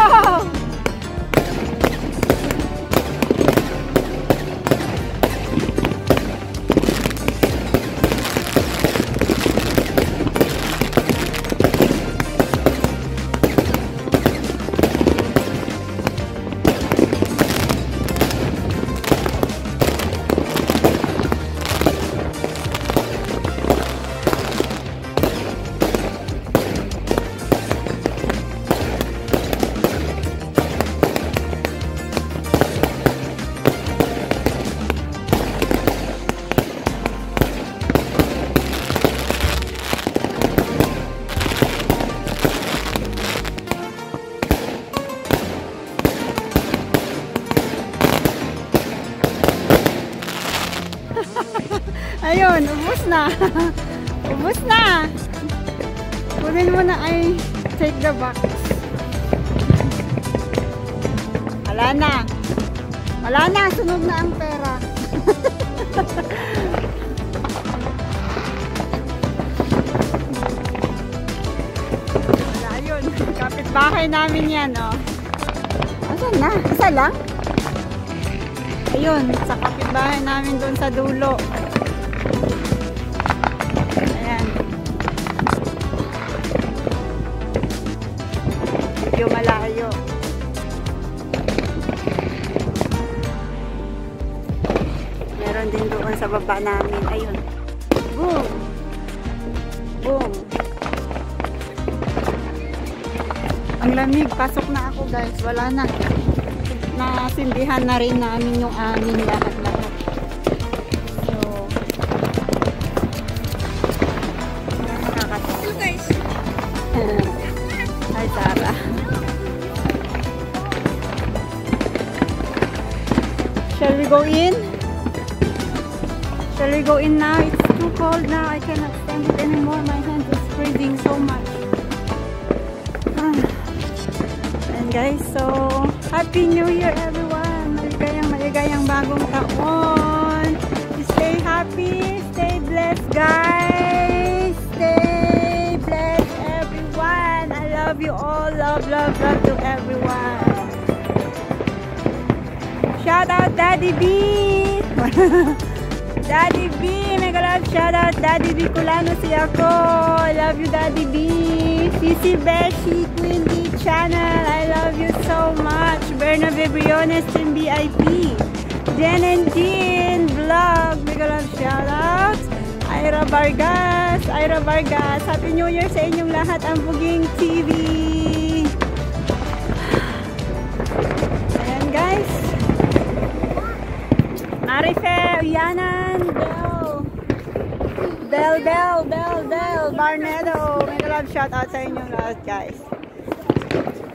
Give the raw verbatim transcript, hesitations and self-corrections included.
Wow! Ayun, ubos na. Ubos na. Kunin mo na ay take the box. Wala na. Wala na, sunog na ang pera. Wala yun. Kapitbahay namin yan, oh. Asan na? Isa lang? Ayun, sa kapitbahay namin doon sa dulo. Ayan. Medyo malayo. Meron din doon sa baba namin. Ayun. Boom! Boom! Ang lamig. Pasok na ako, guys. Wala na. Nasindihan na rin namin yung amin lahat-lahat. So, nakakatawa. Guys. Hi, Sarah. Shall we go in? Shall we go in now? It's too cold now. I cannot stand it anymore. My hands is freezing so much. And guys, so Happy New Year everyone! Maligayang maligayang bagong taon! Stay happy, stay blessed guys! Stay blessed everyone! I love you all! Love, love, love to everyone! Shout out Daddy B! Daddy B! Mega love shout out Daddy B Kulano si ako! I love you Daddy B! Sisi Beshi Queen D channel! I love you so much! Bernabe Briones Team B I P! Jen and Jean Vlog! Mega love shout out! Ira Vargas! Ira Vargas! Happy New Year sa inyong lahat! Ang Buging T V! Ayan guys! Marife! Uyanan! Bell! Bell! Bell! Bell! Bell! Barnedo! Mega love shout out sa inyong lahat guys!